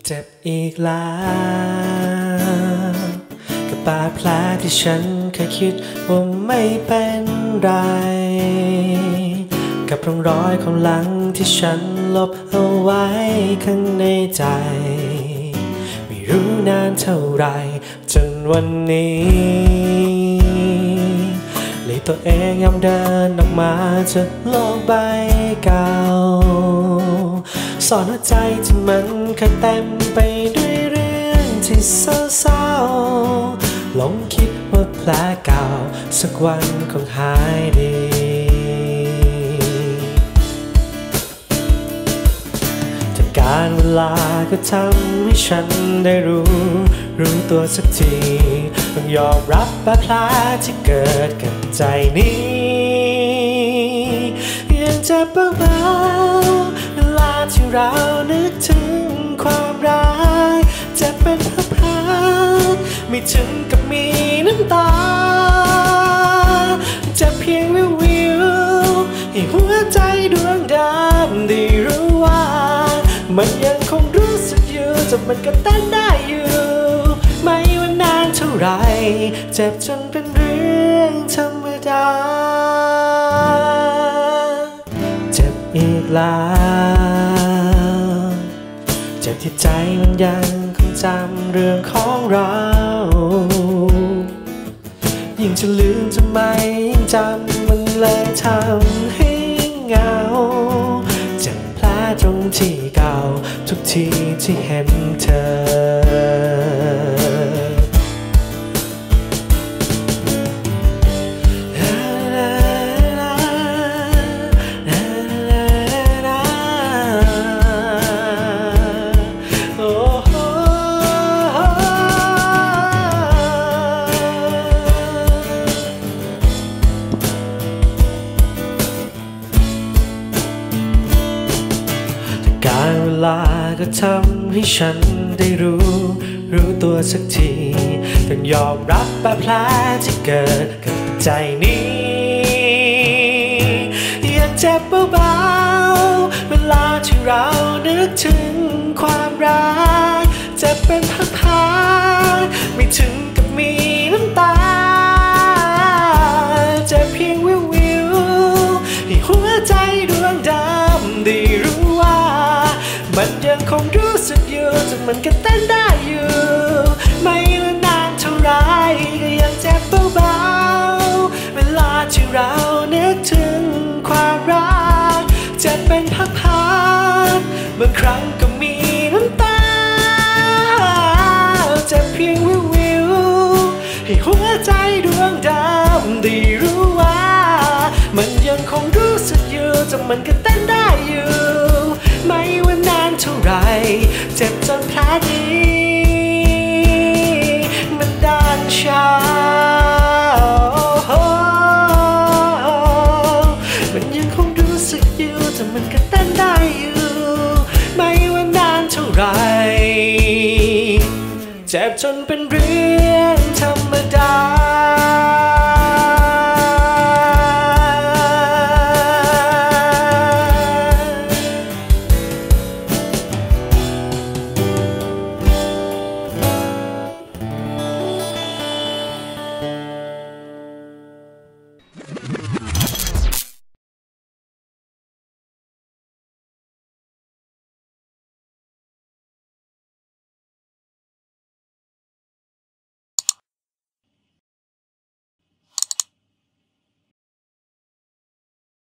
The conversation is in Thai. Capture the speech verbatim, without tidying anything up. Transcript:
เจ็บอีกแล้วกับบาดแผลที่ฉันเคยคิดว่าไม่เป็นไรกับร่องรอยของหลังที่ฉันลบเอาไว้ข้างในใจไม่รู้นานเท่าไรจนวันนี้เลยตัวเองยอมเดินออกมาจากโลกใบเก่าสอนหัวใจที่มันเคยเต็มไปด้วยเรื่องที่เศร้าๆหลงคิดว่าแผลเก่าสักวันคงหายดีแต่การเวลาก็ทำให้ฉันได้รู้รู้ตัวสักทีต้องยอมรับบาดแผลที่เกิดกับใจนี้ยังเจ็บเบาๆเวลาที่เรานึกถึงความรักจะเป็นพักๆไม่ถึงกับมีน้ำตาจะเพียงวิววิวให้หัวใจดวงดำได้รู้ว่ามันยังคงรู้สึกอยู่จนมันก็เต้นได้อยู่ไม่ว่านานเท่าไรเจ็บจนเป็นเรื่องธรรมดาเจ็บอีกแล้วเจ็บที่ใจมันยังคงจำเรื่องของเรายิ่งจะลืมจะไม่ยิ่งจำมันเลยทำให้เหงาเจ็บแผลตรงที่เก่าทุกทีที่เห็นเธอการเวลาก็ทำให้ฉันได้รู้รู้ตัวสักทีต้องยอมรับบาดแผลที่เกิดกับใจนี้อย่าเจ็บเบาๆเวลาที่เรานึกถึงความรักจะเป็นพักๆไม่ถึงกับมีน้ำตาจะเพียงวิววิวให้หัวใจดวงดำได้รู้ว่ามันยังคงรู้สึกอยู่จนมันก็เต้นได้อยู่ไม่ว่านานเท่าไรก็ยังเจ็บเบาๆเวลาที่เรานึกถึงความรักจะเป็นพักๆบางครั้งก็มีน้ำตาจะเพียงวิววิวให้หัวใจดวงดำได้รู้ว่ามันยังคงรู้สึกอยู่จนมันก็เต้นได้อยู่ไม่ว่านานเท่าไรเจ็บจนแผลนี้มันด้านชามันยังคงรู้สึกอยู่แต่มันก็เต้นได้อยู่ไม่ว่านานเท่าไรเจ็บจนเป็นเรื่อง